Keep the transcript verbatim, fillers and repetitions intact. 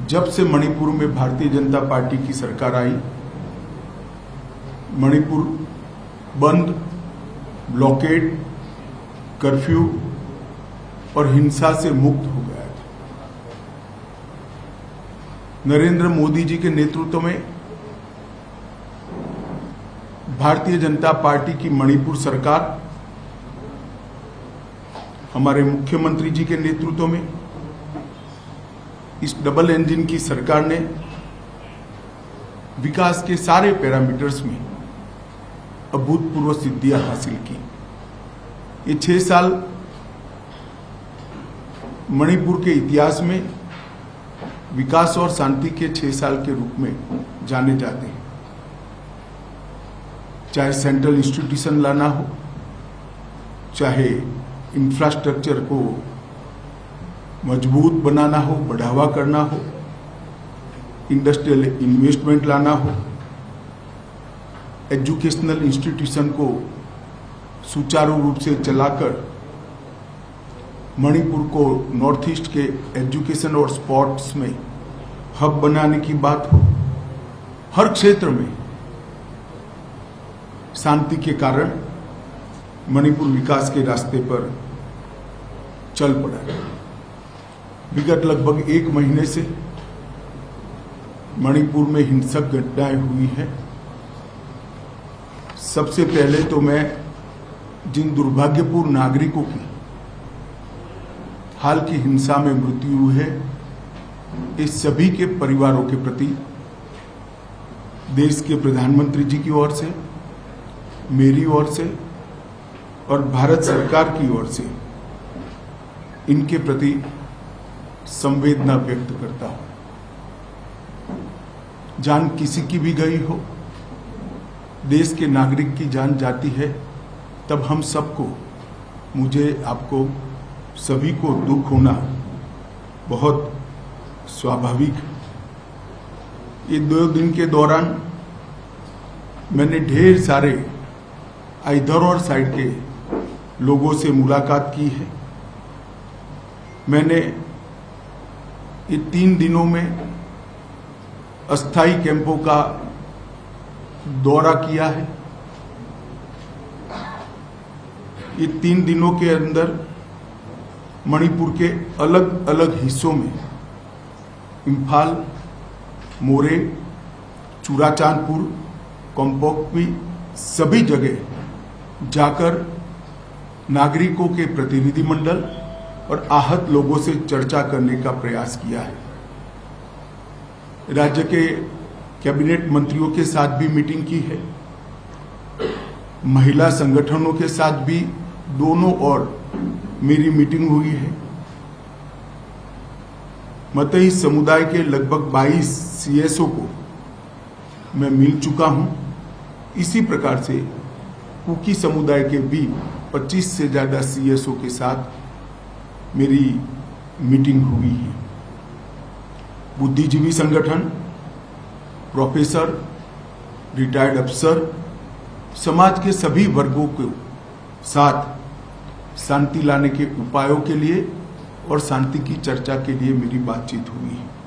जब से मणिपुर में भारतीय जनता पार्टी की सरकार आई, मणिपुर बंद, ब्लॉकेड, कर्फ्यू और हिंसा से मुक्त हो गया है। नरेंद्र मोदी जी के नेतृत्व में भारतीय जनता पार्टी की मणिपुर सरकार, हमारे मुख्यमंत्री जी के नेतृत्व में इस डबल इंजन की सरकार ने विकास के सारे पैरामीटर्स में अभूतपूर्व सिद्धियां हासिल की। ये छह साल मणिपुर के इतिहास में विकास और शांति के छह साल के रूप में जाने जाते हैं। चाहे सेंट्रल इंस्टीट्यूशन लाना हो, चाहे इंफ्रास्ट्रक्चर को मजबूत बनाना हो, बढ़ावा करना हो, इंडस्ट्रियल इन्वेस्टमेंट लाना हो, एजुकेशनल इंस्टीट्यूशन को सुचारू रूप से चलाकर मणिपुर को नॉर्थ ईस्ट के एजुकेशन और स्पोर्ट्स में हब बनाने की बात हो, हर क्षेत्र में शांति के कारण मणिपुर विकास के रास्ते पर चल पड़ा है। विगत लगभग एक महीने से मणिपुर में हिंसक घटनाएं हुई हैं। सबसे पहले तो मैं जिन दुर्भाग्यपूर्ण नागरिकों की हाल की हिंसा में मृत्यु हुई है, इस सभी के परिवारों के प्रति देश के प्रधानमंत्री जी की ओर से, मेरी ओर से और भारत सरकार की ओर से इनके प्रति संवेदना व्यक्त करता हूं। जान किसी की भी गई हो, देश के नागरिक की जान जाती है, तब हम सबको, मुझे, आपको, सभी को दुख होना बहुत स्वाभाविक है। ये दो दिन के दौरान मैंने ढेर सारे इधर और साइड के लोगों से मुलाकात की है। मैंने ये तीन दिनों में अस्थायी कैंपों का दौरा किया है। ये तीन दिनों के अंदर मणिपुर के अलग अलग हिस्सों में, इम्फाल, मोरे, चुराचांदपुर, कोम्पोक्पी, सभी जगह जाकर नागरिकों के प्रतिनिधिमंडल और आहत लोगों से चर्चा करने का प्रयास किया है। राज्य के कैबिनेट मंत्रियों के साथ भी मीटिंग की है। महिला संगठनों के साथ भी दोनों और मेरी मीटिंग हुई है। मतई समुदाय के लगभग बाईस सीएसओ को मैं मिल चुका हूं। इसी प्रकार से कुकी समुदाय के भी पच्चीस से ज्यादा सीएसओ के साथ मेरी मीटिंग हुई है। बुद्धिजीवी संगठन, प्रोफेसर, रिटायर्ड अफसर, समाज के सभी वर्गों के साथ शांति लाने के उपायों के लिए और शांति की चर्चा के लिए मेरी बातचीत हुई है।